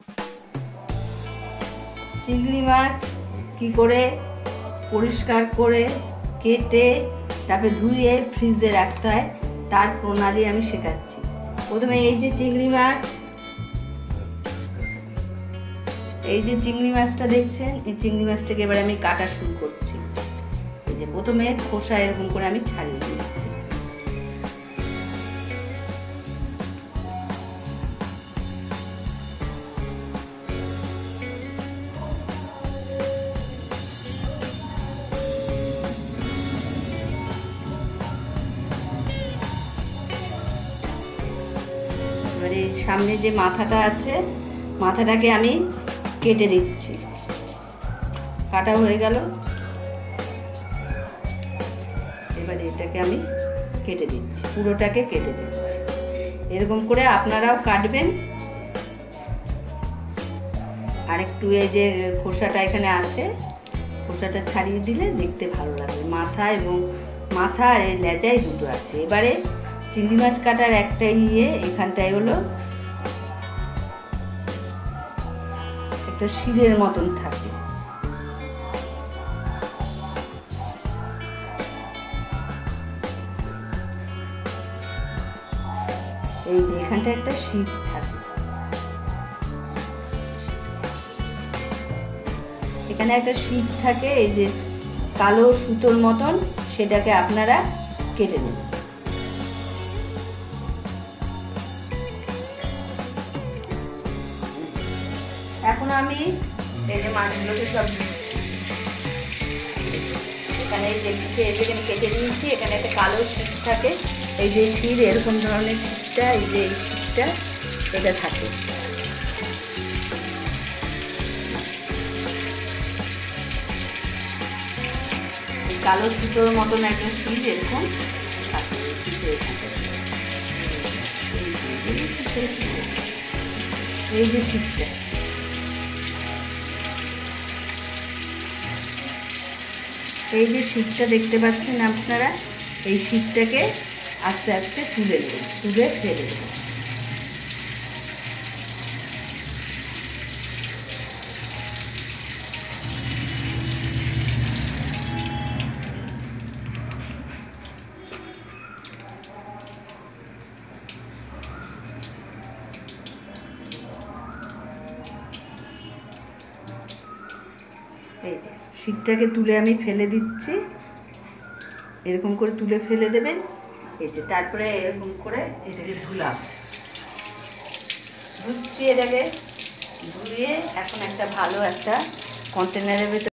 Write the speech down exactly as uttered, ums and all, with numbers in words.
চিংড়ি মাছ কি করে পরিষ্কার করে কেটে তারপরে ধুয়ে ফ্রিজে রাখতে হয় তার প্রণালী আমি শেখাচ্ছি। প্রথমে এই যে চিংড়ি মাছ, এই যে চিংড়ি মাছটা দেখছেন, এই চিংড়ি মাছটাকে এবার আমি কাটা শুরু করছি। এই যে প্রথমে খোসা এরকম করে আমি ছাড়িয়ে দিচ্ছি। এবারে সামনে যে মাথাটা আছে, মাথাটাকে আমি কেটে দিচ্ছি। কাটা হয়ে গেল, এবারে এটাকে আমি কেটে দিচ্ছি, পুরোটাকে কেটে দিচ্ছি। এরকম করে আপনারাও কাটবেন। আর একটু এই যে খোসাটা এখানে আছে, খোসাটা ছাড়িয়ে দিলে দেখতে ভালো লাগবে। মাথা এবং মাথা আর এই লেজাই দুটো আছে। এবারে চিংড়ি মাছ কাটার একটা ইয়ে এখানটায় হলো একটা শিরের মতন থাকে, এই যে এখানটা একটা শির থাকে, এখানে একটা শির থাকে, এই যে কালো সুতোর মতন, সেটাকে আপনারা কেটে নেবেন। এখন আমি এই যে মাছগুলোকে সব এখানে যে পিঠে এখানে কেটে নিয়েছি, এখানে একটা কালো শির থাকে, এই যে শির এরকম ধরনের শিরটা, এই যে এই শিরটা এটা থাকে। কালো সুতোর মতন একটা শির এরকম থাকে এই যে শিরটা। এই যে শিরটা দেখতে পাচ্ছেন আপনারা, এই শিরটাকে আস্তে আস্তে তুলে নেবেন, তুলে ফেলে দেবেন। এই যে শিরটাকে তুলে আমি ফেলে দিচ্ছি, এরকম করে তুলে ফেলে দেবেন। এই যে তারপরে এরকম করে এটাকে ধুলাম, ধুচ্ছি, এটাকে ধুয়ে এখন একটা ভালো একটা কন্টেনারের ভেতরে